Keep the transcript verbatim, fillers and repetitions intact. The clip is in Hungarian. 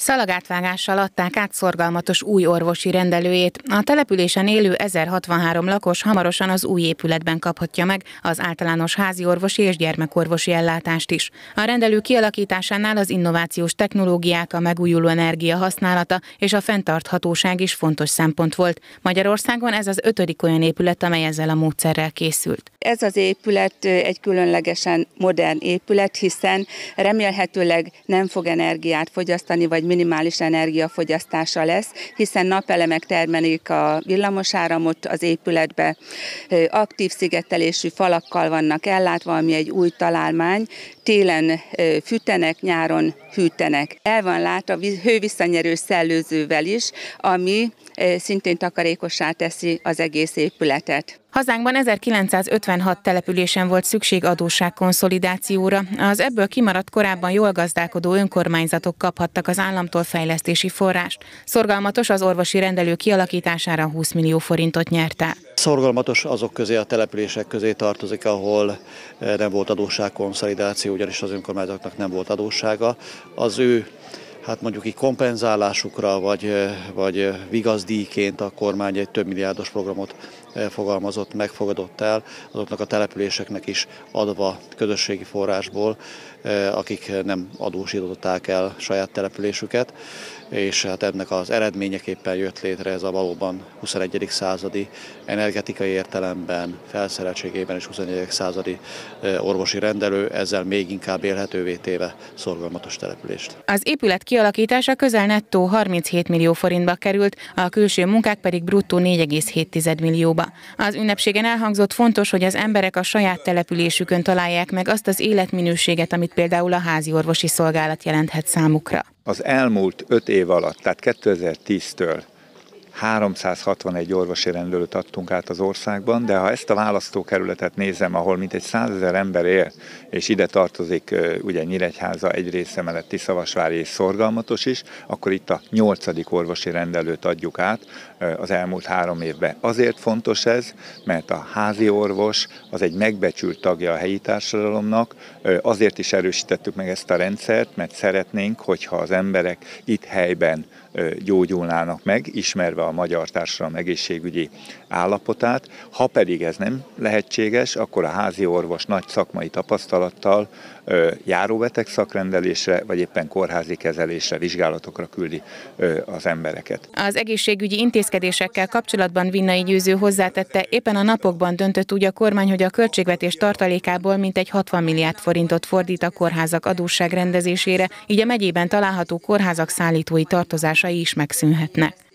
Szalagátvágással adták át szorgalmatos új orvosi rendelőjét. A településen élő ezerhatvanhárom lakos hamarosan az új épületben kaphatja meg az általános házi orvosi és gyermekorvosi ellátást is. A rendelő kialakításánál az innovációs technológiák, a megújuló energia használata és a fenntarthatóság is fontos szempont volt. Magyarországon ez az ötödik olyan épület, amely ezzel a módszerrel készült. Ez az épület egy különlegesen modern épület, hiszen remélhetőleg nem fog energiát fogyasztani, vagy minimális energiafogyasztása lesz, hiszen napelemek termelik a villamosáramot az épületbe, aktív szigetelésű falakkal vannak ellátva, ami egy új találmány, télen fűtenek, nyáron hűtenek. El van látva hővisszanyerő szellőzővel is, ami szintén takarékossá teszi az egész épületet. Hazánkban ezerkilencszázötvenhat településen volt szükség adósságkonszolidációra. Az ebből kimaradt korábban jól gazdálkodó önkormányzatok kaphattak az államtól fejlesztési forrást. Szorgalmatos az orvosi rendelő kialakítására húsz millió forintot nyert el. Szorgalmatos azok közé, a települések közé tartozik, ahol nem volt adósságkonszolidáció, ugyanis az önkormányzatoknak nem volt adóssága. Az ő hát mondjuk így kompenzálásukra, vagy, vagy vigazdíjként a kormány egy több milliárdos programot fogalmazott, megfogadott el, azoknak a településeknek is adva közösségi forrásból, akik nem adósították el saját településüket, és hát ennek az eredményeképpen jött létre ez a valóban huszonegyedik századi energetikai értelemben, felszereltségében és huszonegyedik századi orvosi rendelő, ezzel még inkább élhetővé téve szorgalmatos települést. Az épület kialakítása közel nettó harminchét millió forintba került, a külső munkák pedig bruttó négy egész hét millióba. Az ünnepségen elhangzott, fontos, hogy az emberek a saját településükön találják meg azt az életminőséget, amit például a házi orvosi szolgálat jelenthet számukra. Az elmúlt öt év alatt, tehát kétezer-tíztől háromszázhatvanegy orvosi rendelőt adtunk át az országban, de ha ezt a választókerületet nézem, ahol mintegy százezer ember él, és ide tartozik ugye Nyíregyháza egy része mellett Tiszavasvári és Szorgalmatos is, akkor itt a nyolcadik orvosi rendelőt adjuk át az elmúlt három évben. Azért fontos ez, mert a házi orvos az egy megbecsült tagja a helyi társadalomnak, azért is erősítettük meg ezt a rendszert, mert szeretnénk, hogyha az emberek itt helyben gyógyulnának meg, ismerve a magyar társadalom egészségügyi állapotát. Ha pedig ez nem lehetséges, akkor a házi orvos nagy szakmai tapasztalattal járóbeteg szakrendelésre, vagy éppen kórházi kezelésre, vizsgálatokra küldi az embereket. Az egészségügyi intézkedésekkel kapcsolatban Vinnai Győző hozzátette, éppen a napokban döntött úgy a kormány, hogy a költségvetés tartalékából mintegy hatvan milliárd forintot fordít a kórházak adósság rendezésére, így a megyében található kórházak szállítói tartozásai is megszűnhetnek.